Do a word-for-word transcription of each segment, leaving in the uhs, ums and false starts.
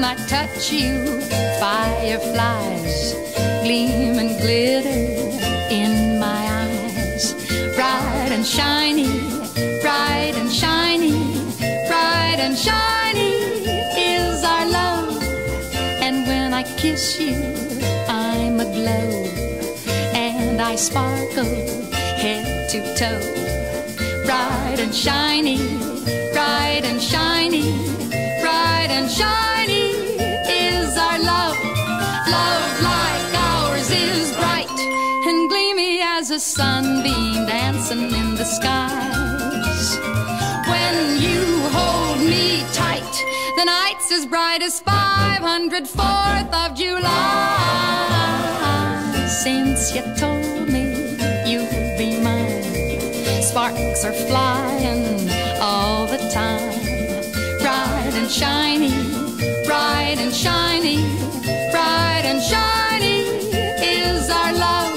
when I touch you. Fireflies gleam and glitter in my eyes. Bright and shiny, bright and shiny, bright and shiny is our love. And when I kiss you, I'm aglow, and I sparkle head to toe. Bright and shiny, bright and shiny, bright and shiny is our love. Love like ours is bright and gleamy as a sunbeam dancing in the skies. When you hold me tight, the night's as bright as five hundred fourth of July. Since you told me you'd be mine, sparks are flying all the time. Bright and shiny, bright and shiny, bright and shiny is our love.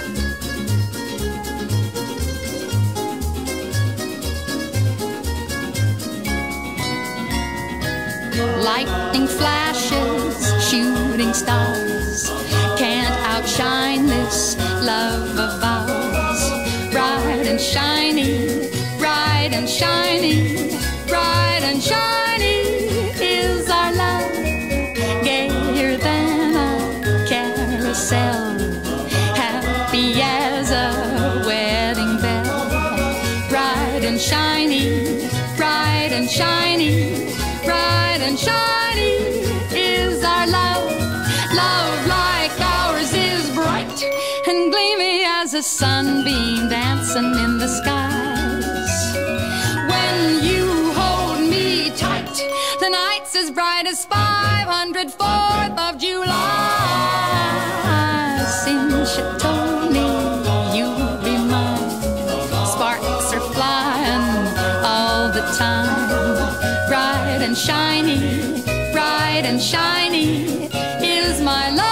Lightning flashes, shooting stars can't outshine this love of ours. Bright and shiny, bright and shiny, bright and shiny is our love. Gayer than a carousel, happy as a wedding bell. Bright and shiny, bright and shiny, bright and shiny is our love. Love like ours is bright and gleamy as a sunbeam dancing in the skies. When you hold me tight, the night's as bright as five hundred fourth of July. Since you told me you'd be mine, sparks are flying all the time. Bright and shiny, bright and shiny is my love.